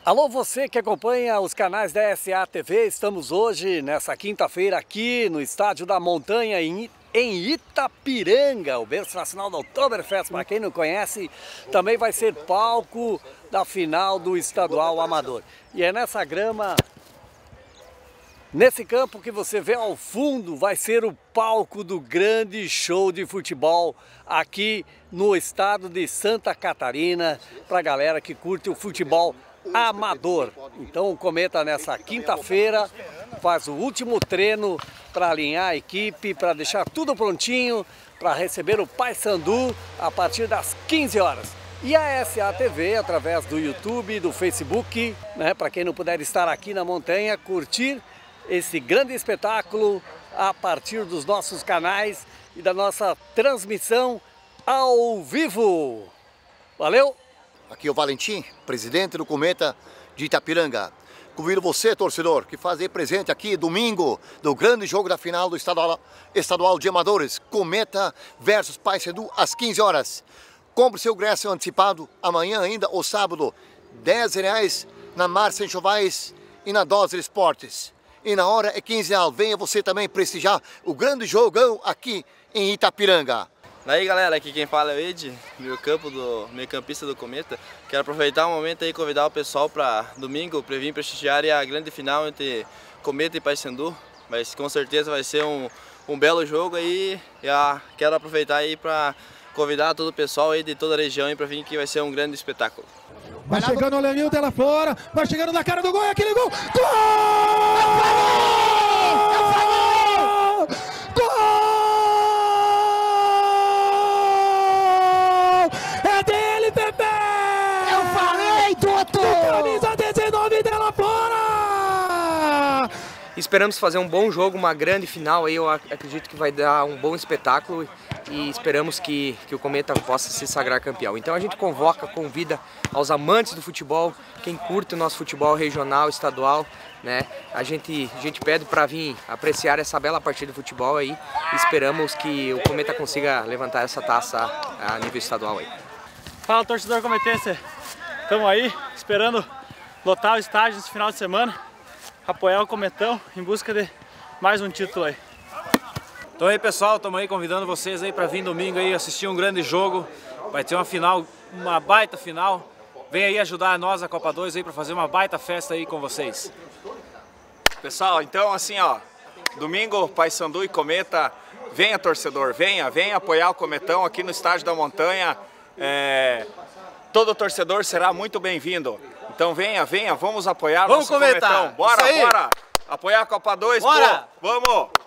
Alô, você que acompanha os canais da SA TV, estamos hoje, nessa quinta-feira, aqui no Estádio da Montanha, em Itapiranga, o berço nacional da Oktoberfest. Para quem não conhece, também vai ser palco da final do Estadual Amador. E é nessa grama, nesse campo que você vê ao fundo, vai ser o palco do grande show de futebol aqui no estado de Santa Catarina, para a galera que curte o futebol amador. Então o Cometa nessa quinta-feira faz o último treino para alinhar a equipe, para deixar tudo prontinho, para receber o Paysandu a partir das 15 horas. E a SA TV, através do YouTube e do Facebook, né, para quem não puder estar aqui na montanha, curtir esse grande espetáculo a partir dos nossos canais e da nossa transmissão ao vivo. Valeu! Aqui é o Valentim, presidente do Cometa de Itapiranga. Convido você, torcedor, que faz aí presente aqui domingo do grande jogo da final do estadual de amadores, Cometa versus Paysandu, às 15 horas. Compre seu ingresso antecipado amanhã ainda ou sábado, R$10 na Márcia Enxovais e na Dose Esportes. E na hora é R$15. Venha você também prestigiar o grande jogão aqui em Itapiranga. Daí galera, aqui quem fala é o Ed, meio-campista do Cometa. Quero aproveitar o momento aí e convidar o pessoal para domingo para vir prestigiar a grande final entre Cometa e Paysandu. Mas com certeza vai ser um belo jogo aí. Quero aproveitar aí para convidar todo o pessoal aí de toda a região para vir, que vai ser um grande espetáculo. Vai chegando o Lenilton lá fora, vai chegando na cara do gol, aquele gol! Gol! Camisa 19 dela fora! Esperamos fazer um bom jogo, uma grande final aí. Eu acredito que vai dar um bom espetáculo e esperamos que o Cometa possa se sagrar campeão. Então a gente convida aos amantes do futebol, quem curte o nosso futebol regional, estadual, né? A gente pede para vir apreciar essa bela partida de futebol aí e esperamos que o Cometa consiga levantar essa taça a nível estadual aí. Fala, torcedor cometense! Estamos aí esperando lotar o estádio nesse final de semana, apoiar o Cometão em busca de mais um título aí. Então aí pessoal, estamos aí convidando vocês aí para vir domingo aí assistir um grande jogo. Vai ter uma final, uma baita final. Vem aí ajudar nós, a Copa 2 aí, para fazer uma baita festa aí com vocês. Pessoal, então assim ó, domingo Paysandu e Cometa, venha torcedor, venha apoiar o Cometão aqui no Estádio da Montanha. Todo torcedor será muito bem-vindo. Então venha, vamos apoiar nosso Cometão. Bora! Apoiar a Copa 2, pô! Vamos!